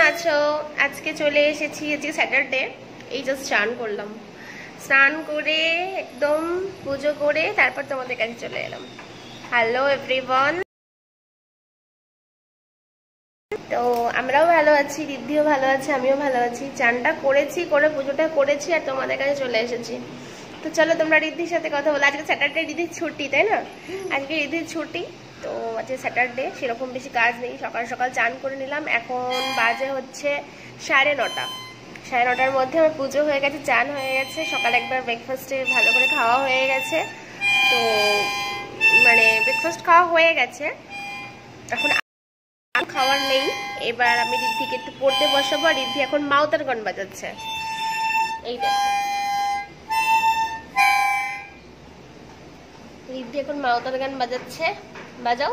আছো? আজকে চলে এসেছি, আজকে স্যাটারডে। এই জাস্ট স্নান করলাম, স্নান করে একদম পুজো করে তারপর তোমাদের কাছে চলে এলাম। Hello everyone. তো আমরাও ভালো আছি, রিদ্ধিও ভালো আছে, আমিও ভালো আছি। চানটা করেছি, করে পুজোটা করেছি আর তোমাদের কাছে চলে এসেছি। তো চলো তোমরা রিদ্ধির সাথে কথা বলো। আজকে স্যাটারডে, রিদ্ধির ছুটি তাই না? আজকে রিদ্ধির ছুটি, তো আজকে স্যাটারডে, সেরকম বেশি কাজ নেই। সকাল সকাল চান করে নিলাম, এখন বাজে হচ্ছে 9:30। 9:30-র মধ্যে আমার পুজো হয়ে গেছে, চান হয়ে গেছে, সকালে একবার ব্রেকফাস্টে ভালো করে খাওয়া হয়ে গেছে। তো মানে ব্রেকফাস্ট খাওয়া হয়ে গেছে, এখন খাওয়ার নেই। এবার আমি রিদ্ধিকে একটু পড়তে বসাবো। আর রিদ্ধি এখন মাউতার গান বাজাচ্ছে, এই দেখো রিদ্ধি এখন মাউতার গান বাজাচ্ছে। বাজাও।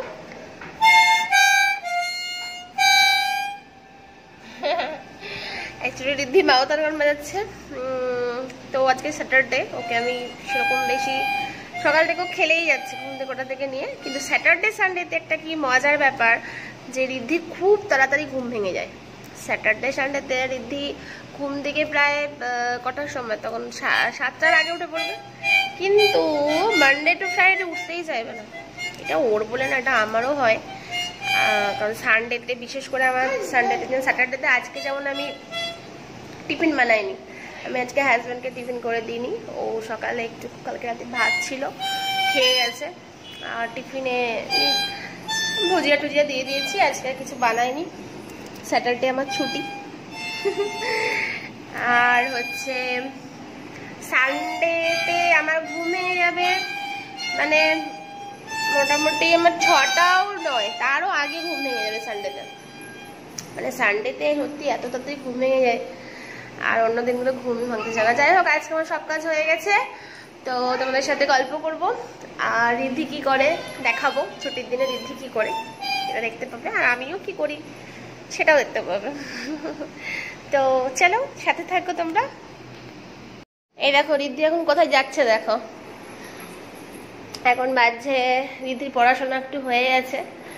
অ্যাকচুয়ালি রিদ্ধি মাউতার গান বাজাচ্ছে। তো আজকে স্যাটারডে, ওকে আমি সেরকম বেশি সকাল থেকেও খেলেই যাচ্ছে ঘুম থেকে ওটা থেকে নিয়ে। কিন্তু স্যাটারডে সানডেতে একটা কি মজার ব্যাপার যে রিদ্ধি খুব তাড়াতাড়ি ঘুম ভেঙে যায়। স্যাটারডে সানডেতে রিদ্ধি ঘুম থেকে প্রায় কটার সময়, তখন 7টার আগে উঠে পড়বে। কিন্তু মানডে টু ফ্রাইডে উঠতেই চাইবে না। এটা ওর বলে না, এটা আমারও হয়। কারণ সানডেতে বিশেষ করে আমার সানডেতে, স্যাটারডেতে আজকে যেমন আমি টিফিন বানাইনি, আমি আজকে হাজব্যান্ডকে টিফিন করে দিইনি। ও সকালে একটু কালকে রাতে ভাত ছিল, খেয়ে গেছে। আর টিফিনে ভুজিয়া টুজিয়া দিয়ে দিয়েছি, আজকে আর কিছু বানাইনি। স্যাটারডে আমার ছুটি। আর হচ্ছে সানডেতে আমার ঘুম ভেঙে যাবে, মানে মোটামুটি আমার 6টাও নয়, তারও আগে ঘুম ভেঙে যাবে সানডেতে। মানে সানডেতে সত্যি এত তাড়াতাড়ি ঘুম ভেঙে যায়, আর অন্য দিনগুলো ঘুমই ভাঙতে চায় না। যাই হোক, আজকে আমার সব কাজ হয়ে গেছে, তো তোমাদের সাথে গল্প করব। আর রিদ্ধি কি করে দেখাবো, ছুটির দিনে রিদ্ধি কি করে এটা দেখতে পাবে, আর আমিও কি করি সেটাও দেখতে পাবে। তো চলো সাথে থাকো তোমরা। এই দেখো রিদ্ধি এখন কোথায় যাচ্ছে, দেখো এখন বাজছে, রিদ্ধির পড়াশোনা একটু হয়ে গেছে,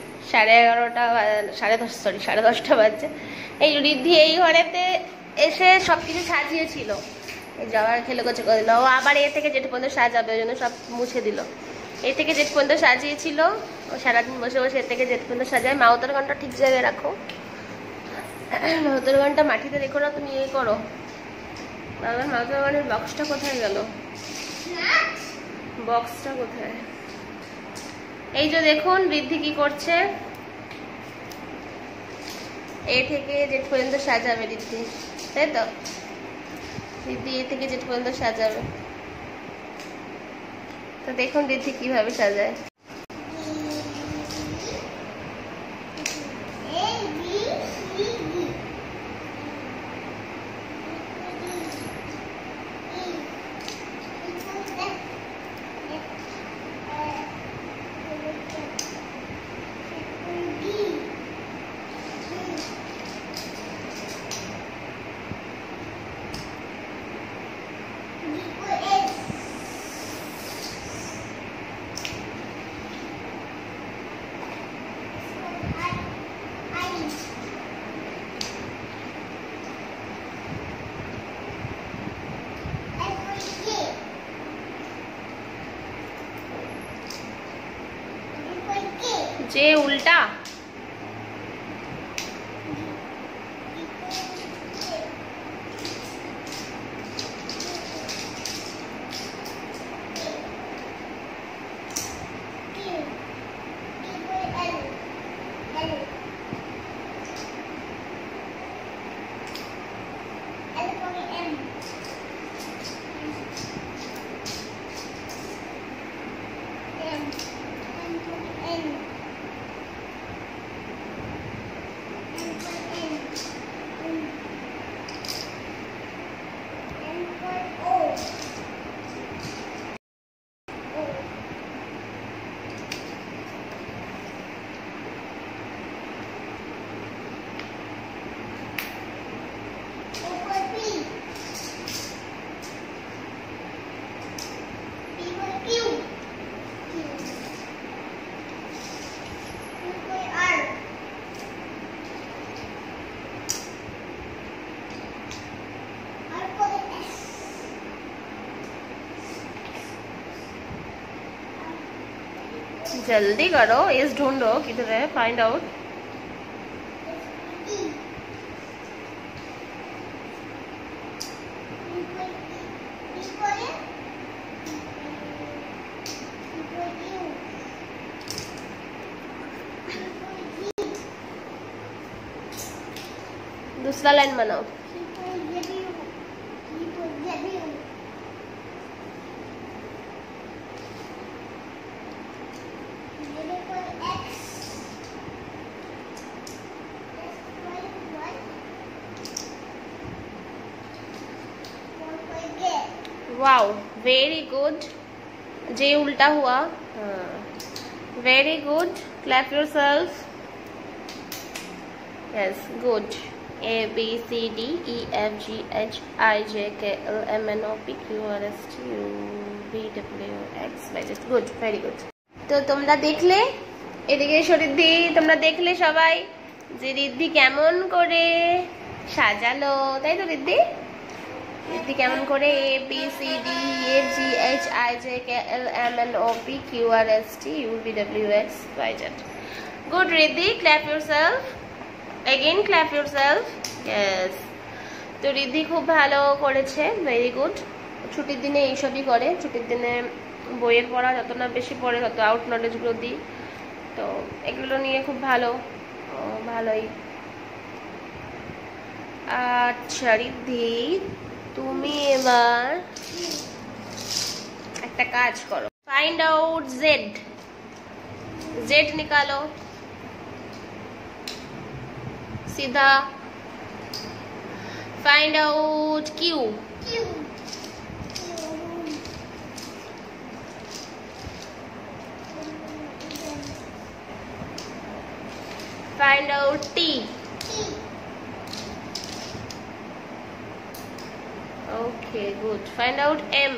10:30 বাজছে। এই রিদ্ধি এই ঘরেতে এসে সবকিছু সাজিয়েছিল, এই যাওয়ার খেলে গোছে করে দিল। ও আবার এ থেকে যেটা পর্যন্ত সাজাবে, ওই জন্য সব মুছে দিল। এ থেকে যেটা পর্যন্ত সাজিয়েছিল, ও সারাদিন বসে বসে এ থেকে যেটা পর্যন্ত সাজায়। মাউতার গানটা ঠিক জায়গায় রাখো, মাউতার গানটা মাটিতে রেখো না, তুমি ইয়ে করো। বাবার মাউতার গানের বক্সটা কোথায় গেল, বক্সটা কোথায়? এই যে দেখুন রিদ্ধি কি করছে, এ থেকে যেট পর্যন্ত সাজাবে রিদ্ধি, তাই তো? রিদ্ধি এ থেকে যেট পর্যন্ত সাজাবে। তো দেখুন রিদ্ধি কিভাবে সাজায়। যে উল্টা जल्दी करो, इस ढूंढो किधर है, फाइंड आउट। दूसरा लाइन बनाओ। Wow, very good. जे उल्टा हुआ। Very good, clap yourself. Yes, good. A B C D E F G H I J K L M N O P Q R S T U V W X Y Z। Good, very good. तो তোমরা দেখলে, এদিকে শরীরদি, তোমরা দেখলে সবাই যে রিদ্ধি কেমন করে সাজালো, তাই তো রিদ্ধি? রিদ্ধি কেমন করে A B C D E F G H I J K L M N O P Q R S T U V W X Y Z। Good Riddhi, clap yourself। Again clap yourself। Yes। তো রিদ্ধি খুব ভালো করেছে, very good. ছুটির দিনে এইসবই করে, ছুটির দিনে বইয়ের পড়া যত না বেশি পড়ে তত আউট নলেজগুলো দিই, তো এগুলো নিয়ে খুব ভালো, ভালোই। আচ্ছা রিদ্ধি, তুমি এবার একটা কাজ করো, ফাইন্ড আউট জেড। জেড নিকালো सीधा। Find out Q. Find out T. Okay good. Find out M.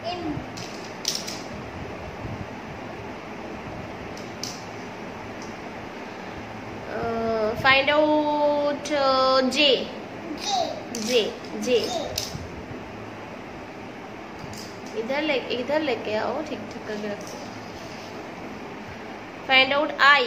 Find out J. J J इधर लेके आओ, ठीक ठीक करके रखो। Find out I.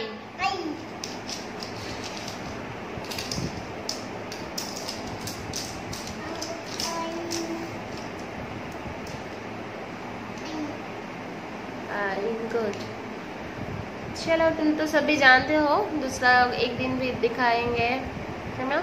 गुड। चलो तुम तो सभी जानते हो, दूसरा एक दिन भी दिखाएंगे, है ना?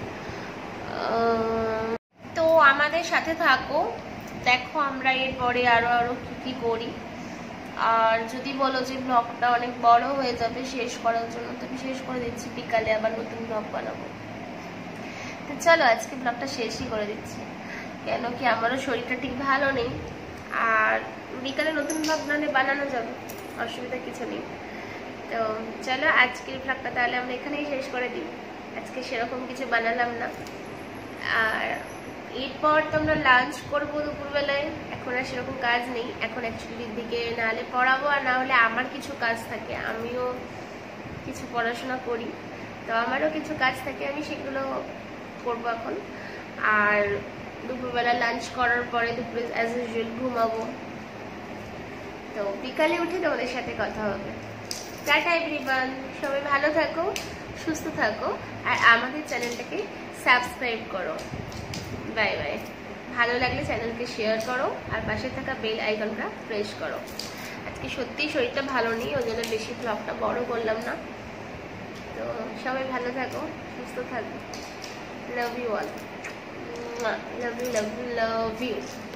তো আমাদের সাথে থাকো, দেখো আমরা এরপরে আরো কি করি। আর যদি বলো যে ব্লগটা অনেক বড় হয়ে যাবে শেষ করার জন্য, তো আমি শেষ করে দিচ্ছি, বিকালে আবার নতুন ব্লগ বানাবো। তো চলো আজকে ব্লগটা শেষই করে দিচ্ছি, কেন কি আমারও শরীরটা ঠিক ভালো নেই। আর বিকালে নতুন ব্লগ বানানো যাবে, অসুবিধা কিছু নেই। তো চলো আজকের ব্লগটা তাহলে আমরা এখানেই শেষ করে দিই। আজকে সেরকম কিছু বানালাম না। আর এরপর তো আমরা লাঞ্চ করবো দুপুরবেলায়, এখন আর সেরকম কাজ নেই। এখন অ্যাকচুয়ালি দিকে না হলে পড়াবো, আর না হলে আমার কিছু কাজ থাকে, আমিও কিছু পড়াশোনা করি, তো আমারও কিছু কাজ থাকে, আমি সেগুলো করবো এখন। আর দুপুরবেলা লাঞ্চ করার পরে দুপুরে অ্যাজ ইউজুয়াল ঘুমাবো। তো বিকালে উঠে তোমাদের সাথে কথা হবে। টাটা এভরিওয়ান, সবাই ভালো থাকো, সুস্থ থাকো, আর আমাদের চ্যানেলটাকে সাবস্ক্রাইব করো। Bye bye. ভালো লাগলে চ্যানেলকে শেয়ার করো, আর পাশে থাকা বেল আইকনটা প্রেস করো। আজকে সত্যিই শরীরটা ভালো নেই, ওই জন্য বেশি ব্লগটা বড় করলাম না। তো সবাই ভালো থাকো, সুস্থ থাকো। Love you all. Love you love you love you.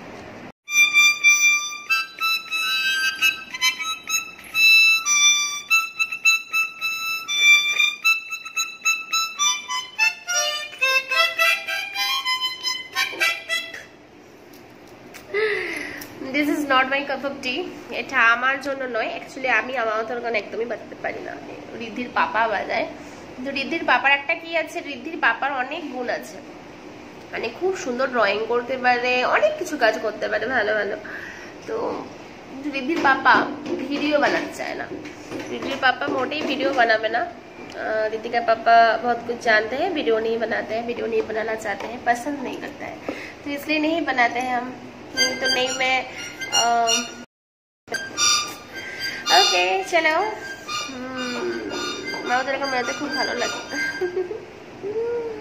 This is not my cup of tea. এটা আমার জন্য নয়, অ্যাকচুয়ালি আমি আমার মতন গান একদমই বাজাতে পারি না, রিদ্ধির পাপা বাজায়। কিন্তু রিদ্ধির পাপার একটা কি আছে, রিদ্ধির পাপার অনেক গুণ আছে, মানে খুব সুন্দর ড্রয়িং করতে পারে, অনেক কিছু কাজ করতে পারে ভালো ভালো। তো রিদ্ধির পাপা ভিডিও বানাতে চায় না, রিদ্ধির পাপা মোটেই ভিডিও बनावे ना। रिद्धि का पापा बहुत कुछ जानते हैं, वीडियो नहीं बनाते हैं, वीडियो नहीं बनाना चाहते हैं, पसंद नहीं करता है, तो इसलिए नहीं बनाते हैं हम। नहीं तो नहीं मैं ओके চলো মাও তো এরকম মেলাতে খুব ভালো লাগে।